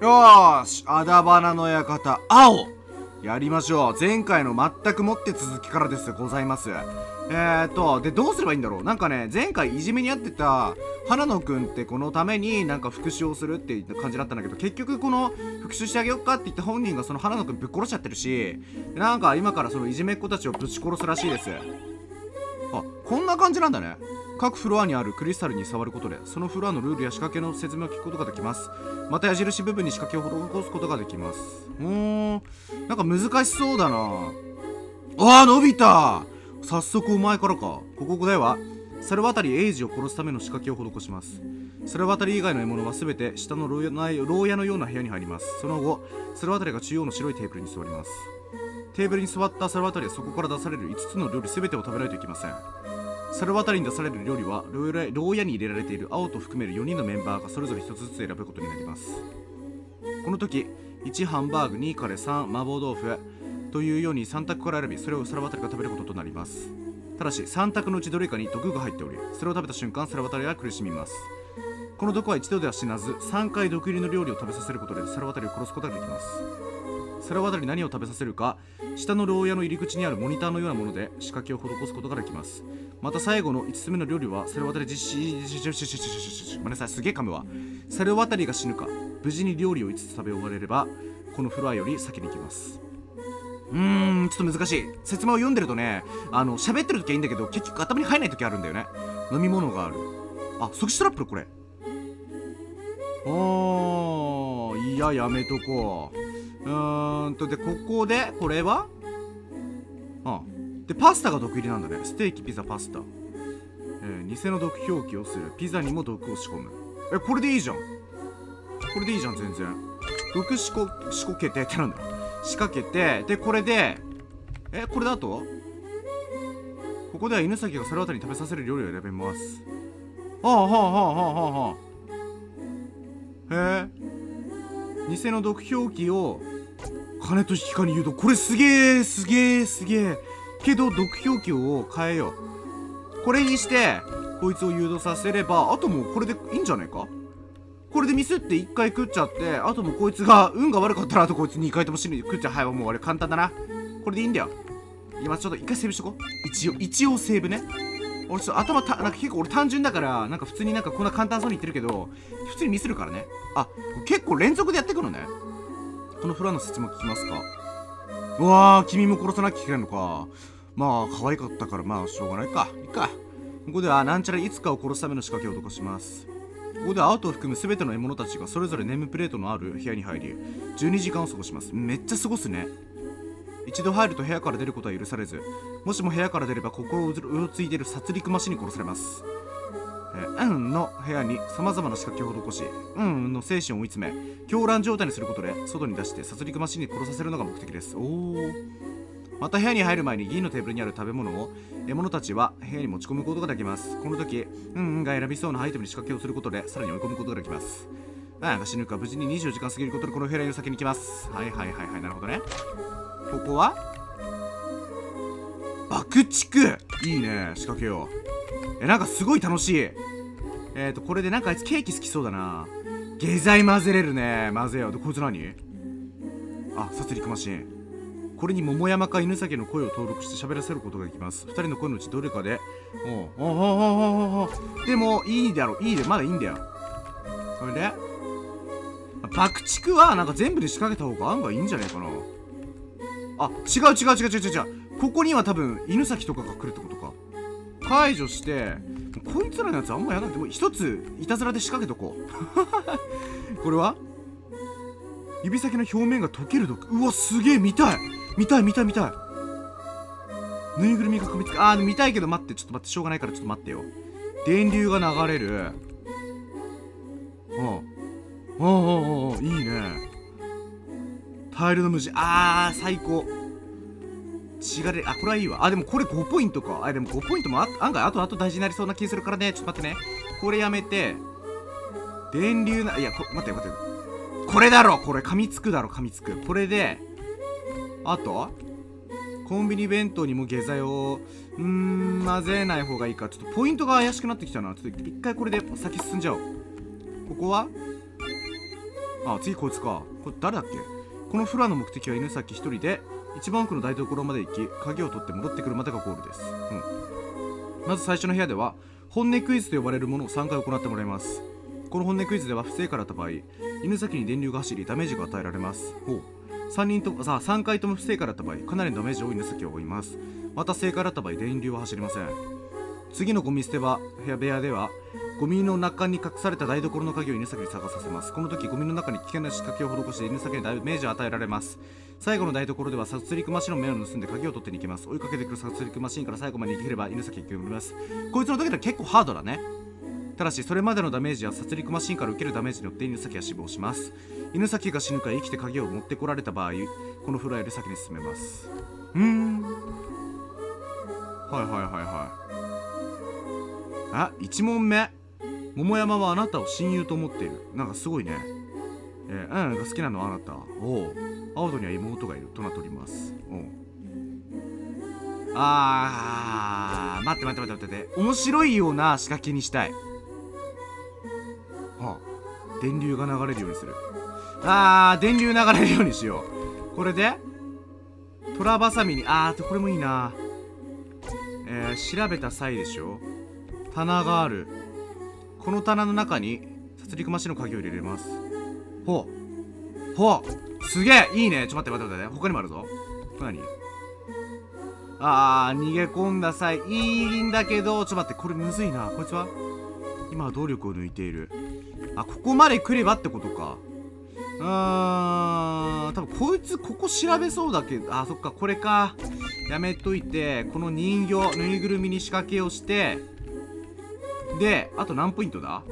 よーし、アダバナの館、青やりましょう。前回の全くもって続きからですございます。で、どうすればいいんだろう。なんかね、前回いじめにあってた、花野くんってこのためになんか復讐をするって言った感じだったんだけど、結局この復讐してあげようかって言った本人がその花野くんぶっ殺しちゃってるし、なんか今からそのいじめっ子たちをぶち殺すらしいです。あ、こんな感じなんだね。各フロアにあるクリスタルに触ることでそのフロアのルールや仕掛けの説明を聞くことができます。また矢印部分に仕掛けを施すことができます。なんか難しそうだな。あー、伸びた。早速お前からか。ここでは猿渡エイジを殺すための仕掛けを施します。猿渡以外の獲物は全て下の牢屋のような部屋に入ります。その後猿渡が中央の白いテーブルに座ります。テーブルに座った猿渡はそこから出される5つの料理全てを食べないといけません。猿渡に出される料理は牢屋に入れられている青と含める4人のメンバーがそれぞれ1つずつ選ぶことになります。この時1ハンバーグ、2カレー、3麻婆豆腐というように3択から選び、それを猿渡が食べることとなります。ただし3択のうちどれかに毒が入っており、それを食べた瞬間猿渡は苦しみます。この毒は一度では死なず3回毒入りの料理を食べさせることで猿渡を殺すことができます。猿渡に何を食べさせるか、下の牢屋の入り口にあるモニターのようなもので仕掛けを施すことができます。また最後の5つ目の料理は猿渡実施ごめんなさい、すげえ噛むわ。猿渡が死ぬか無事に料理を5つ食べ終われればこのフロアより先に行きます。ちょっと難しい。説明を読んでるとね、喋ってる時はいいんだけど結局頭に入らない時あるんだよね。飲み物がある。あ、即死トラップこれ。いや、やめとこう。で、ここで、これはで、パスタが毒入りなんだね。ステーキ、ピザ、パスタ。偽の毒表記をする。ピザにも毒を仕込む。これでいいじゃん。これでいいじゃん、全然。毒仕掛けてってなんだよ。仕掛けて、で、これで、これだとここでは犬先が猿渡に食べさせる料理を選べます。へえ。偽の毒表記を金と引き換えに誘導。これすげえけど毒表記を変えよう。これにしてこいつを誘導させれば、あともうこれでいいんじゃないか。これでミスって1回食っちゃって、あともうこいつが運が悪かったらあとこいつ2回とも死ぬ食っちゃう。はい、もうあれ簡単だな。これでいいんだよ。今ちょっと1回セーブしとこう。一応セーブね。俺ちょっとなんか結構俺単純だからなんか普通になんかこんな簡単そうに言ってるけど普通にミスるからね。あ、結構連続でやってくのね。このフロアの説明聞きますか。うわー、君も殺さなきゃいけないのか。まあ可愛かったからまあしょうがないか。いいか。ここではなんちゃらいつかを殺すための仕掛けを施します。ここではアウトを含む全ての獲物たちがそれぞれネームプレートのある部屋に入り12時間を過ごします。めっちゃ過ごすね。一度入ると部屋から出ることは許されず、もしも部屋から出れば心をうろついている殺戮魔師に殺されます。の部屋に様々な仕掛けを施し、の精神を追い詰め狂乱状態にすることで外に出して殺戮魔師に殺させるのが目的です。また部屋に入る前に銀のテーブルにある食べ物を獲物たちは部屋に持ち込むことができます。この時が選びそうなアイテムに仕掛けをすることでさらに追い込むことができます。が死ぬか無事に24時間過ぎることでこの部屋に先に行きます。はい、なるほどね。ここは爆竹。いいね、仕掛けよう。なんかすごい楽しい。これでなんかあいつケーキ好きそうだな。下剤混ぜれるね。混ぜよう。でこいつ何。殺戮マシン。これに桃山か犬崎の声を登録して喋らせることができます。2人の声のうちどれかででもいいだろ。まだいいんだよ。それで爆竹はなんか全部で仕掛けた方が案外いいんじゃないかな。違う。ここには多分犬崎とかが来るってことか。解除してこいつらのやつあんまやらなくても一ついたずらで仕掛けとこう。これは指先の表面が溶ける毒。うわ、すげえ。見たい。ぬいぐるみが噛みつく。見たいけど待って、ちょっと待って、しょうがないからちょっと待ってよ。電流が流れる。いいね。タイルの無地。最高。血が出る。これはいいわ。でもこれ5ポイントか。でも5ポイントも案外後々大事になりそうな気するからね。ちょっと待ってね。これやめて。電流な、待って。これだろ。これ噛みつくだろ。これで、あとコンビニ弁当にも下剤を混ぜない方がいいか。ちょっとポイントが怪しくなってきたな。ちょっと一回これで先進んじゃおう。ここはあ、次こいつか。これ誰だっけ。このフロアの目的は犬崎一人で一番奥の台所まで行き、鍵を取って戻ってくるまでがゴールです。まず最初の部屋では本音クイズと呼ばれるものを3回行ってもらいます。この本音クイズでは不正解だった場合、犬崎に電流が走りダメージが与えられます。3回とも不正解だった場合、かなりのダメージを犬崎を負います。また正解だった場合、電流は走りません。次のゴミ捨て場部屋ではゴミの中に隠された台所の鍵を犬崎に探させます。この時ゴミの中に危険な仕掛けを施して犬崎にダメージを与えられます。最後の台所では殺戮マシンの目を盗んで鍵を取って逃げます。追いかけてくる殺戮マシンから最後まで逃げれば犬崎に決めます。こいつの時は結構ハードだね。ただしそれまでのダメージや殺戮マシンから受けるダメージによって犬崎は死亡します。犬崎が死ぬか生きて鍵を持ってこられた場合、このフロアより先に進めます。あ、1問目。桃山はあなたを親友と思っている。なんかすごいね。が好きなのはあなた。おう。青戸には妹がいるとなっております。おう。待って。面白いような仕掛けにしたい。電流が流れるようにする。電流流れるようにしよう。これでトラバサミに、これもいいな。調べた際でしょ。棚がある。この棚の中に殺戮マシンの鍵を入れれます。すげえいいね。待って。他にもあるぞ。何。逃げ込んだ際いいんだけど、待って、これむずいな。こいつは今は動力を抜いている。ここまで来ればってことか。多分こいつここ調べそうだけど、そっか、これか。やめといて、この人形ぬいぐるみに仕掛けをして、であと何ポイントだ。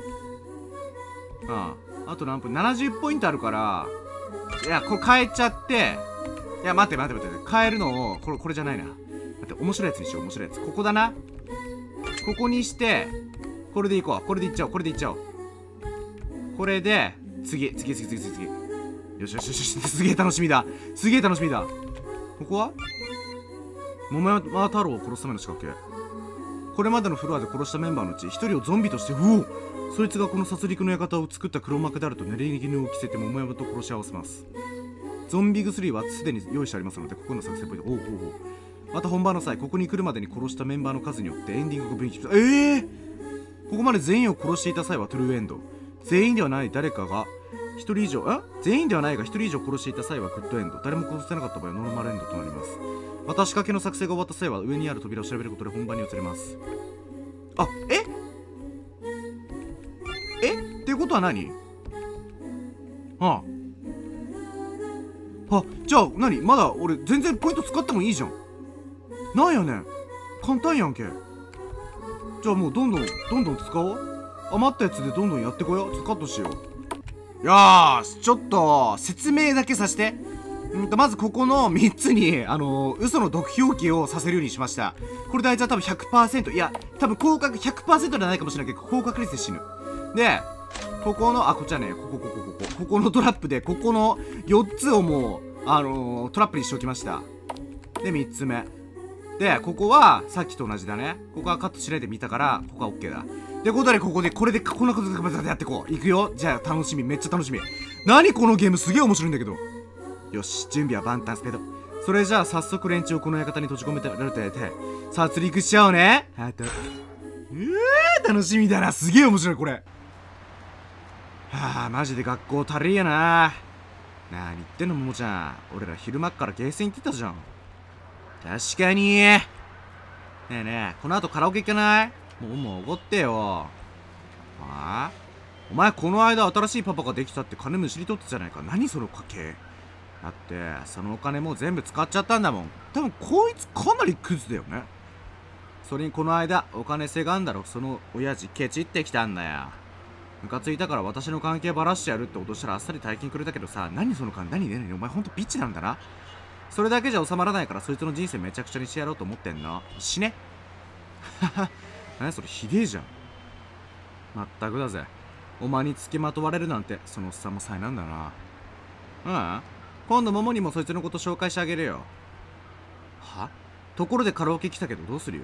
あと何ポイント、70ポイントあるから、いやこれ変えちゃって、いや待って変えるのをこれじゃないな。待って、面白いやつにしよう。面白いやつここだな。ここにしてこれでいこう。これでいっちゃおう。これで次。よしすげえ楽しみだ。ここは桃山太郎を殺すための仕掛け。これまでのフロアで殺したメンバーのうち1人をゾンビとして、そいつがこの殺戮の館を作った黒幕であると濡れ衣を着せて桃山と殺し合わせます。ゾンビ薬はすでに用意してありますので、ここの作戦ポイント。また本番の際、ここに来るまでに殺したメンバーの数によってエンディングが分岐します。ここまで全員を殺していた際はトゥルーエンド。全員ではない誰かが1人以上、全員ではないが1人以上殺していた際はグッドエンド。誰も殺せなかった場合はノーマルエンドとなります。また仕掛けの作成が終わった際は上にある扉を調べることで本番に移れます。っていうことは何。じゃあ何、まだ俺全然ポイント使ってもいいじゃん。なんやねん、簡単やんけ。じゃあもうどんどん使おう。余ったやつでどんどんやってこよう。カットしよう。よーし、ちょっと説明だけさせて。まずここの3つに嘘の毒表記をさせるようにしました。これ大体多分 100%、 いや多分高確 100% ではないかもしれないけど高確率で死ぬ。でここのこっちはね、ここのトラップでここの4つをもうトラップにしておきました。で3つ目で、ここはさっきと同じだね。ここはカットしないで見たからここは OK だ。でことでこれでこんなことでやってこう。いくよ。じゃあ楽しみ、めっちゃ楽しみ。何このゲームすげえ面白いんだけど。よし、準備は万端スペード。それじゃあ早速連中をこの館に閉じ込めてられて殺戮しちゃおうね。楽しみだな。すげえ面白いこれ。マジで学校たれやな。何言ってんのももちゃん。俺ら昼間っからゲーセン行ってたじゃん。確かに。ねえこの後カラオケ行かない？もうおごってよ。お前この間新しいパパができたって金むしり取ってたじゃないか。何その家系。だってそのお金もう全部使っちゃったんだもん。多分こいつかなりクズだよね。それにこの間お金せがんだろその親父ケチってきたんだよ。ムカついたから私の関係バラしてやるって脅したらあっさり大金くれたけどさ、何その金。何お前ほんとビッチなんだな。それだけじゃ収まらないからそいつの人生めちゃくちゃにしてやろうと思ってんの。死ね。何それひでえじゃん。まったくだぜ。お前に付きまとわれるなんてそのおっさんも災難だな。今度桃にもそいつのこと紹介してあげるよ。ところでカラオケ来たけどどうするよ。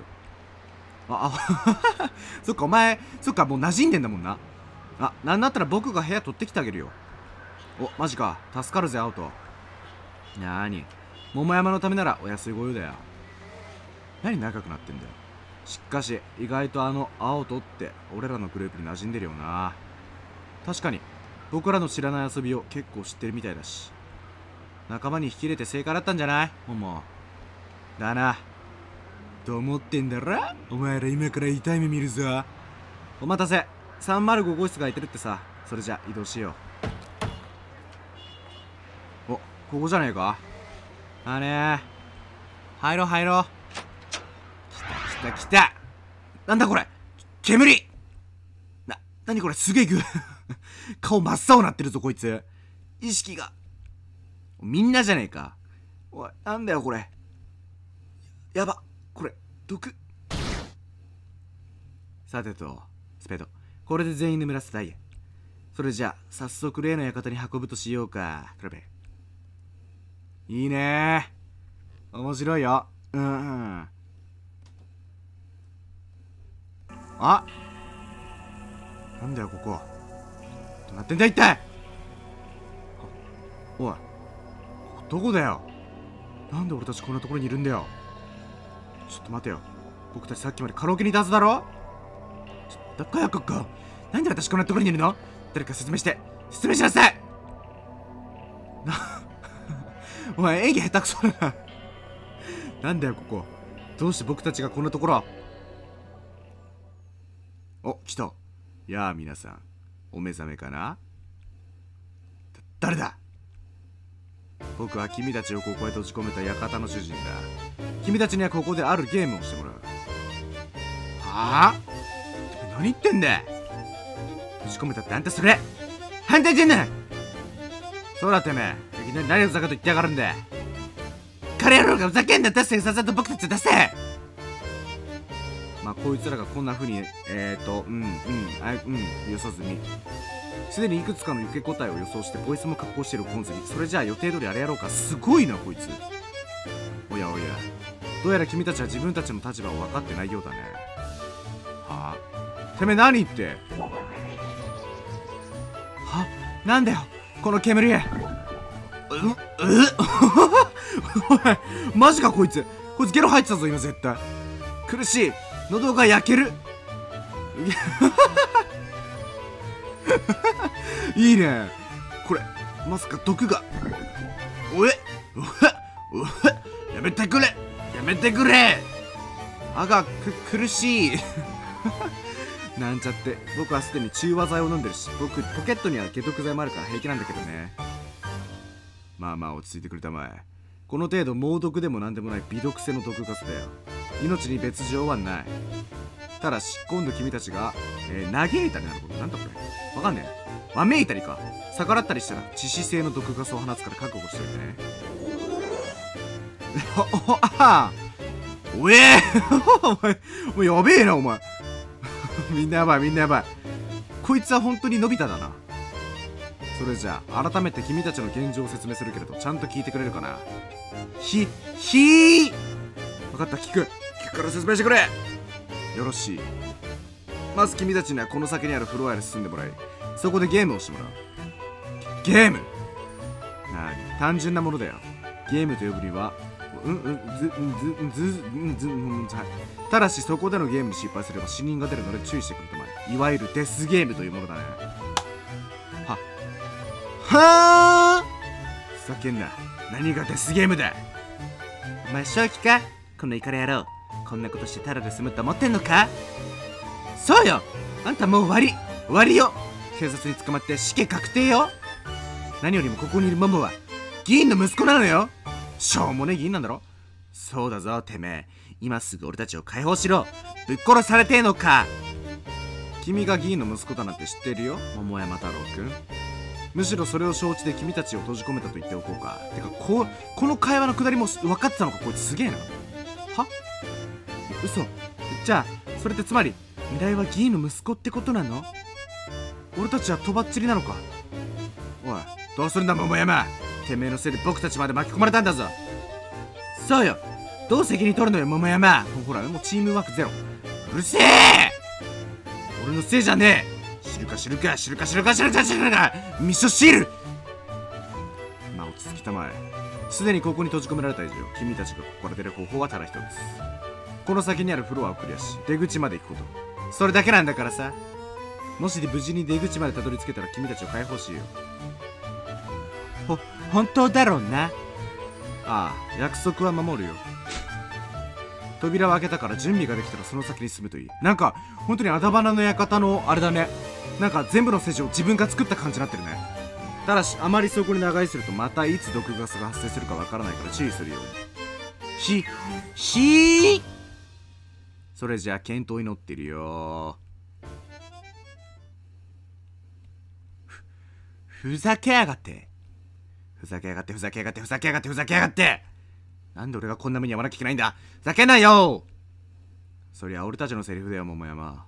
そっかお前、そっかもう馴染んでんだもんな。なんだったら僕が部屋取ってきてあげるよ。 お、マジか。助かるぜ、アウト。なーに。桃山のためならお安いご用だよ。何仲良くなってんだよ。しかし、意外と青とって俺らのグループに馴染んでるよな。確かに、僕らの知らない遊びを結構知ってるみたいだし。仲間に引き入れて正解だったんじゃない？桃。だな。と思ってんだろ？お前ら今から痛い目見るぞ。お待たせ。305号室が空いてるってさ。それじゃ移動しよう。お、ここじゃねえか？あねー。入ろう入ろう。来た来た来た。なんだこれ？煙！何これ？すげえグー。顔真っ青なってるぞこいつ。意識が。みんなじゃねえか。おい、なんだよこれ。やば、これ毒。さてとスペード、これで全員眠らせたい。それじゃあ早速例の館に運ぶとしようか。クラベいいねー、面白いよ。うん。あ、なんだよここ。どうなってんだ一体。おい、どこだよ。なんで俺たちこんなところにいるんだよ。ちょっと待てよ。僕たちさっきまでカラオケにいたはずだろ。だっかよここ。なんで私こんなところにいるの？誰か説明しなさい。お前演技下手くそだな。なんだよここ。どうして僕たちがこんなところ。お、来た。やあ皆さん、お目覚めかな？誰だ？僕は君たちをここへ閉じ込めた館の主人だ。君たちにはここであるゲームをしてもらう。はあ？何言ってんだ？閉じ込めたってあんたそれ反対じゃない。そうだてめえ、いきなり何をふざけと言ってやがるんだ。彼野郎がふざけんな。出せ、さっさと僕たち出せ。まあこいつらがこんな風に予想済み。すでにいくつかの受け答えを予想してボイスも格好してるコンズに、それじゃあ予定通りあれやろうか。すごいなこいつ。おやおや、どうやら君たちは自分たちの立場を分かってないようだね。はあ？てめえ何言って。は？なんだよこの煙。おいマジかこいつゲロ入ってたぞ今絶対。苦しい、喉が焼ける。いいねこれ。まさか毒が。おえやめてくれ、やめてくれ。あが苦しい。なんちゃって。僕はすでに中和剤を飲んでるし、僕ポケットには解毒剤もあるから平気なんだけどね。まあまあ落ち着いてくれたまえ。この程度猛毒でもなんでもない微毒性の毒ガスだよ。命に別状はない。ただし今度君たちが、嘆いたりなることなんだこれわかんねえ。わめいたりか逆らったりしたら致死性の毒ガスを放つから覚悟しておいてね。おえお前もうやべえなお前。みんなやばいみんなやばい。こいつは本当にのび太だな。それじゃあ改めて君たちの現状を説明するけれど、ちゃんと聞いてくれるかな。分かった、聞くから説明してくれ。よろしい。まず君たちにはこの先にあるフロアへ進んでもらい、そこでゲームをしてもらう。ゲーム？なに、単純なものだよ。ゲームと呼ぶにはただしそこでのゲームに失敗すれば死人が出るので注意してくれたまえ。いわゆるデスゲームというものだね。はあ、ふざけんな。何がデスゲームだ。お前正気かこのイカレ野郎。こんなことしてタダで済むと思ってんのか。そうよ、あんたもう終わりよ。警察に捕まって死刑確定よ。何よりもここにいるモモは議員の息子なのよ。しょうもねえ議員なんだろ。そうだぞてめえ、今すぐ俺たちを解放しろ。ぶっ殺されてえのか。君が議員の息子だなんて知っているよ桃山太郎くん。むしろそれを承知で君たちを閉じ込めたと言っておこうか。てかこの会話のくだりも分かってたのかこいつ。すげえな。は？嘘。じゃあそれってつまり未来は議員の息子ってことなの？俺たちはとばっちりなのか。おいどうするんだ桃山。てめえのせいで僕たちまで巻き込まれたんだぞ。そうよ、どう責任取るのよ桃山。ほらもうチームワークゼロ。うるせえ。俺のせいじゃねえ。知るか味噌汁。味噌汁たまえ。すでにここに閉じ込められた以上、君たちがここから出る方法はただ一つ。この先にあるフロアをクリアし、出口まで行くこと。それだけなんだからさ。もし無事に出口までたどり着けたら君たちを解放しよう。本当だろうな。ああ、約束は守るよ。扉を開けたから準備ができたらその先に進むといい。なんか本当にあだ花の館のあれだね。なんか全部の施錠を自分が作った感じになってるね。ただしあまりそこに長居するとまたいつ毒ガスが発生するかわからないから注意するように。それじゃあ健闘祈ってるよ。ふざけやがって。ふざけやがってふざけやがってふざけやがってふざけやがって。なんで俺がこんな目に遭わなきゃいけないんだ。ふざけんなよ。そりゃ俺たちのセリフだよ、桃山。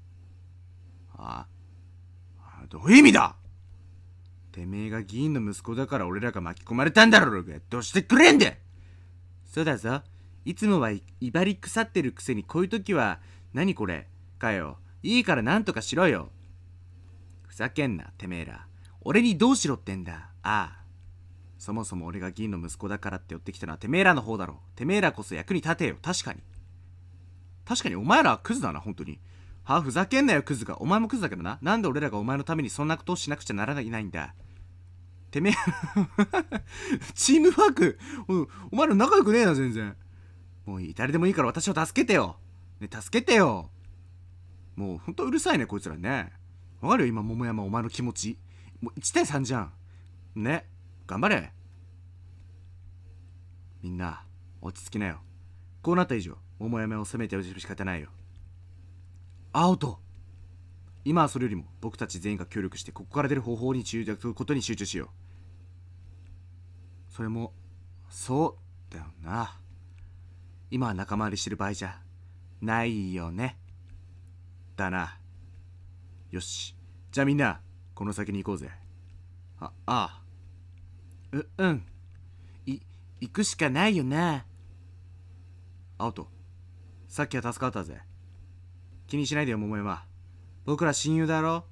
どういう意味だ。てめえが議員の息子だから俺らが巻き込まれたんだろうが。どうしてくれんで。そうだぞ。いつもは威張り腐ってるくせにこういう時は何これかよ。いいからなんとかしろよ。ふざけんなてめえら。俺にどうしろってんだ。そもそも俺が議員の息子だからって寄ってきたのはてめえらの方だろ。てめえらこそ役に立てよ。確かにお前らはクズだな。本当にふざけんなよクズが。お前もクズだけどな。なんで俺らがお前のためにそんなことをしなくちゃならないんだ。てめえチームワーク、お前ら仲良くねえな全然。もういい、誰でもいいから私を助けてよ。ね、助けてよ。もうほんとうるさいねこいつらね。わかるよ今桃山お前の気持ち。もう1対3じゃんね。頑張れ。みんな落ち着きなよ。こうなった以上桃山を責めておじる仕方ないよ。青と今はそれよりも僕たち全員が協力してここから出る方法にことに集中しよう。それもそうだよな。今は仲間割りしてる場合じゃないよね。だな。よし、じゃあみんなこの先に行こうぜ。うん行くしかないよな。青とさっきは助かったぜ。気にしないでよ桃山。僕ら親友だろ。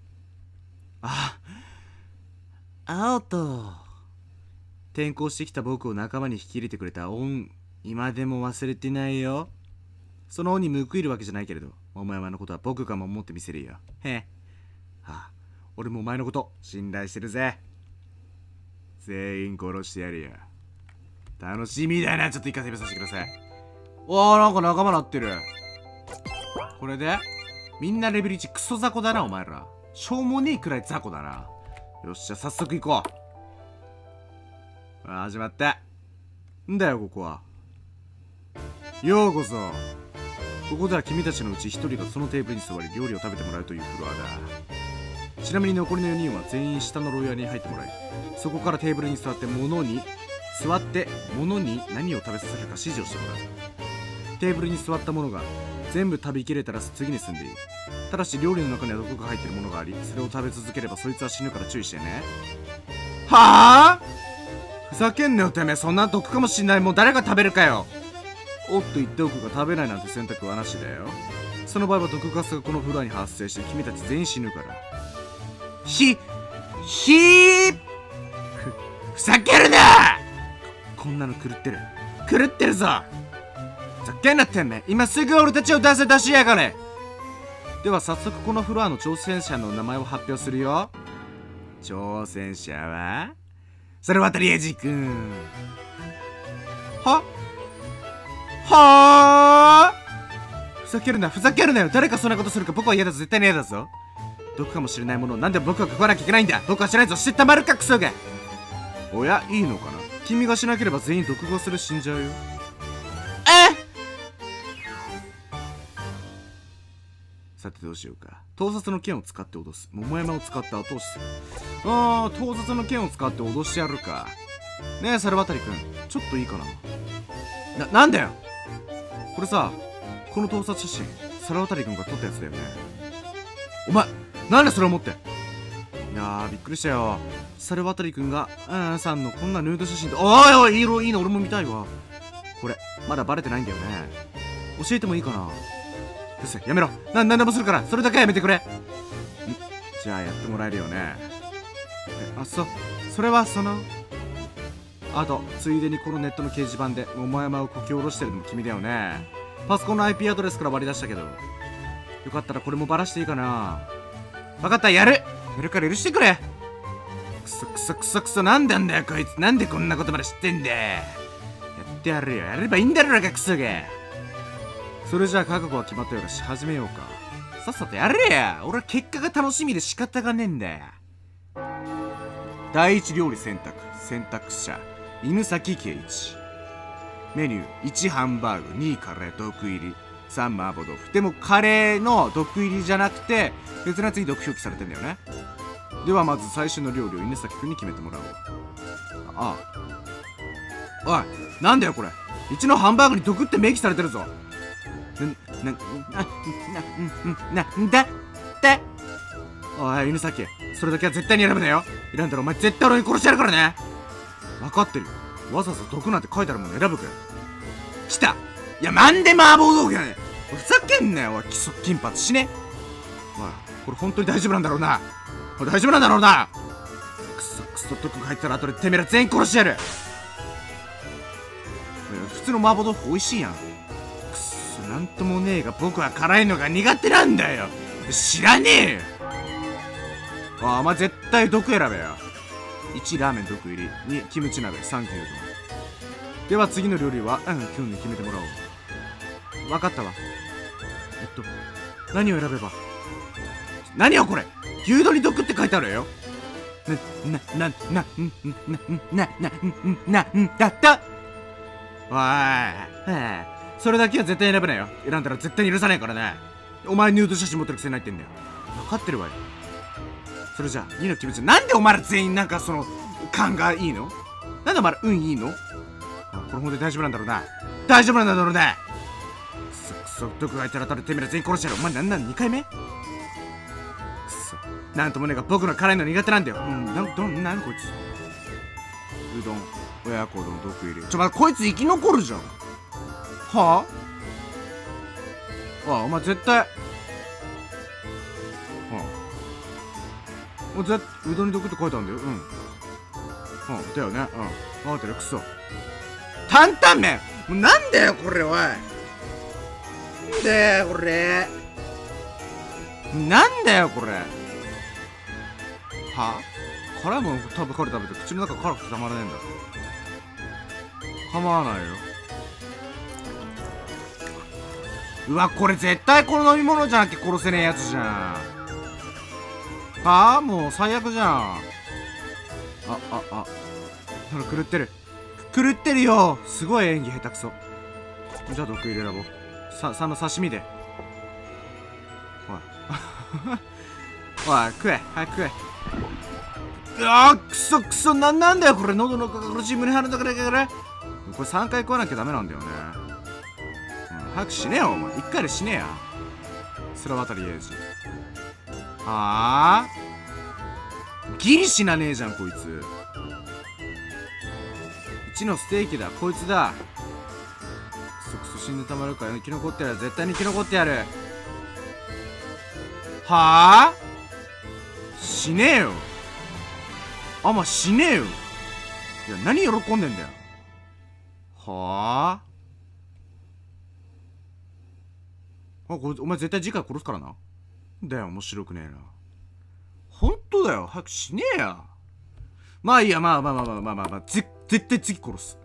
青と転校してきた僕を仲間に引き入れてくれた恩、今でも忘れてないよ。その恩に報いるわけじゃないけれど桃山のことは僕が守ってみせるよ。俺もお前のこと信頼してるぜ。全員殺してやるよ。楽しみだな。ちょっと一回攻めさせてください。なんか仲間なってる。これでみんなレベル1クソ雑魚だなお前ら。しょうもねえくらい雑魚だな。よっしゃ早速行こう。始まった。んだよここは。ようこそ。ここでは君たちのうち1人がそのテーブルに座り料理を食べてもらうというフロアだ。ちなみに残りの4人は全員下の牢屋に入ってもらい、そこからテーブルに座って物に何を食べさせるか指示をしてもらう。テーブルに座ったものが全部食べきれたら次に進んでいい。ただし料理の中には毒が入っているものがあり、それを食べ続ければそいつは死ぬから注意してね。ふざけんなよてめえ。そんな毒かもしんないもん誰が食べるかよ。おっと言っておくが食べないなんて選択はなしだよ。その場合は毒ガスがこのフロアに発生して君たち全員死ぬから。ふざけるな。こんなの狂ってるぞ。ふざけんなってんめ。今すぐ俺たちを出しやがれ。では早速このフロアの挑戦者の名前を発表するよ。挑戦者は猿渡英二くん。ふざけるなよ。誰かそんなことするか。僕は嫌だぞ。絶対に嫌だぞ。毒かもしれないものをなんで僕が食わなきゃいけないんだ。僕はしないぞ。知ったまるかクソが。おやいいのかな。君がしなければ全員毒ガスで死んじゃうよ。さてどうしようか。盗撮の剣を使って脅す。桃山を使って後押しする。盗撮の剣を使って脅してやるか。ねえ猿渡くんちょっといいかな。なんだよこれさ。この盗撮写真猿渡くんが撮ったやつだよね。お前なんでそれを持って。いやびっくりしたよ。猿渡くんがさんのこんなヌード写真で。おいいいの俺も見たいわ。これまだバレてないんだよね。教えてもいいかな。うっせやめろ。何でもするからそれだけはやめてくれ。じゃあやってもらえるよね。それはあとついでにこのネットの掲示板で桃山をこき下ろしてるのも君だよね。パソコンの IP アドレスから割り出したけど、よかったらこれもバラしていいかな。分かった、やるから許してくれ。くそなんでんだよこいつ。なんでこんなことまで知ってんだよ。やってやるよ。やればいいんだろうが、クソが。それじゃあ覚悟は決まったようだし始めようか。さっさとやれや。俺は結果が楽しみで仕方がねえんだよ。第一料理選択者犬崎圭一。メニュー1ハンバーグ、2カレー毒入り、3麻婆豆腐。でもカレーの毒入りじゃなくて別のやつに毒表記されてんだよね。ではまず最初の料理を犬崎くんに決めてもらおう。ああ、おい、なんだよこれ。1のハンバーグに毒って明記されてるぞ。なんだっておい犬崎、それだけは絶対に選ぶなよ。選んだらお前絶対俺に殺してやるからね。分かってるよ。わざわざ毒なんて書いてあるもの選ぶかよ。来た。いや、なんで麻婆豆腐やねん。ふざけんなよ。おい、基礎金髪しね。おい、これ本当に大丈夫なんだろうな。大丈夫なんだろうな。くそ毒が入ったら後でてめえら全員殺してやる。普通の麻婆豆腐美味しいやん。くそ、なんともねえが僕は辛いのが苦手なんだよ。知らねえよ。お前絶対毒選べよ。1ラーメン毒入り、2キムチ鍋、3牛丼。では次の料理は今日に決めてもらおう。分かったわ。何を選べば。何よこれ。牛丼に毒って書いてあるよ。だったおい、それだけは絶対選ぶなよ。選んだら絶対に許さないからね。お前ヌード写真持ってるくせにないってんだよ。分かってるわよ。それじゃあ2のキムチ。なんでお前ら全員なんかその勘がいいの。なんでお前ら運いいの。これ本当に大丈夫なんだろうな。大丈夫なんだろうね。くそ毒が入ったら後でてめえら全員殺してやる。お前2回目。くそ、なんともねえが僕の辛いの苦手なんだよ。なんこいつ。うどん、親子丼、毒入れ。待って、こいつ生き残るじゃん。はあ、お前絶対。うどんに毒って書いてあるんだよ。だよね。分かってる。くそ。担々麺。もうなんだよこれ。おい、なんだよこれ。なんだよこれ。は辛いもの食べて口の中辛くてたまらねえんだ。構わないよ。うわ、これ絶対この飲み物じゃなきゃ殺せねえやつじゃん。もう最悪じゃん。狂ってるよ。すごい演技下手くそ。じゃあ毒入れ選ぼう。3の刺身で。おい食え、早く食え。くそなんだよこれ。喉の苦しい、胸張るんだから。これ3回食わなきゃダメなんだよね。早く死ねよお前。1回で死ねや。スラ渡りエイジ。ギリ死なねえじゃんこいつ。1のステーキだ。こいつだ。くそ死んでたまるから生き残ってやる。絶対に生き残ってやる。死ねえよ。死ねえよ。いや、何喜んでんだよ。これお前絶対次回殺すからな。だよ、面白くねえな。ほんとだよ。早く死ねえや。まあいいや。絶対次殺す。